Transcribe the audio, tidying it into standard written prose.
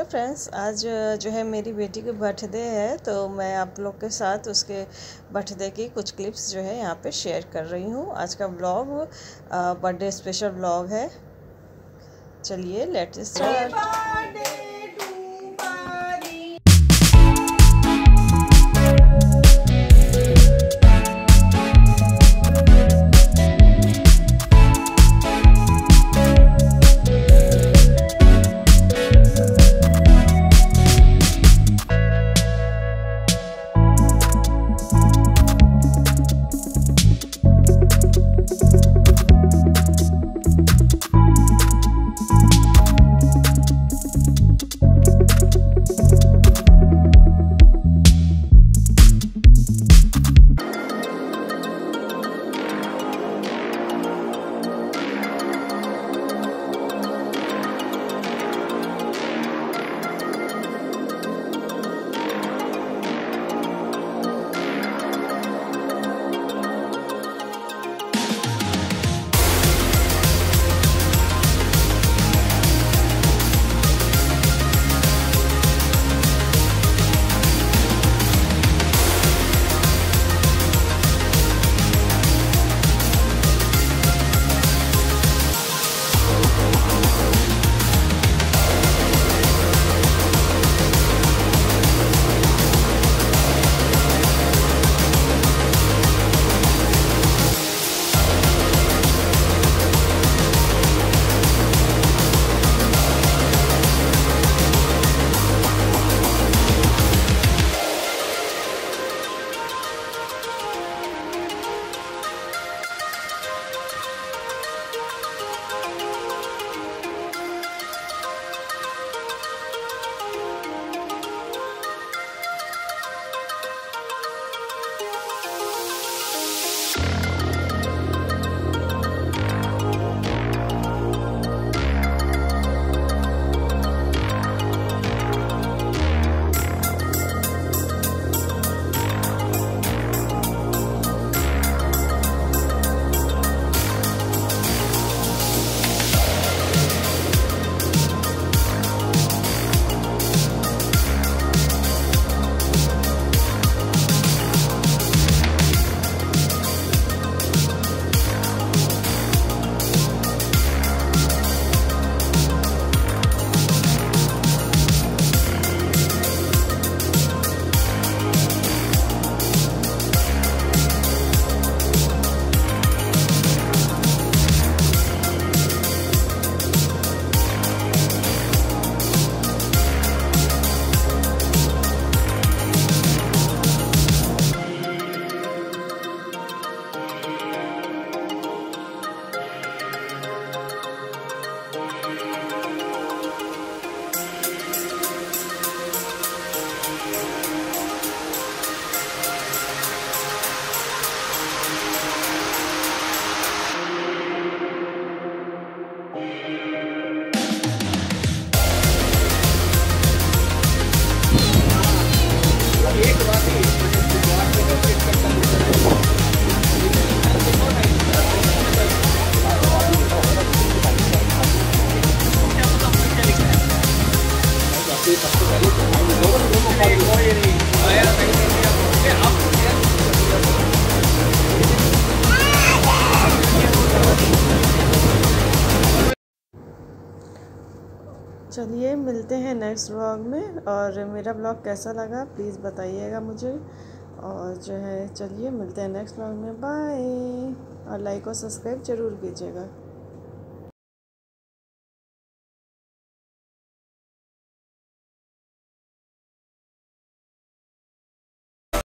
Friends, आज जो है मेरी बेटी की बर्थडे है, तो मैं आप लोग के साथ उसके बर्थडे की कुछ क्लिप्स जो है यहाँ पे शेयर कर रही हूँ। आज का ब्लॉग बर्थडे स्पेशल ब्लॉग है। चलिए लेट्स स्टार्ट। चलिए मिलते हैं नेक्स्ट व्लॉग में, और मेरा ब्लॉग कैसा लगा प्लीज़ बताइएगा मुझे। और जो है चलिए मिलते हैं नेक्स्ट व्लॉग में, बाय। और लाइक और सब्सक्राइब ज़रूर कीजिएगा।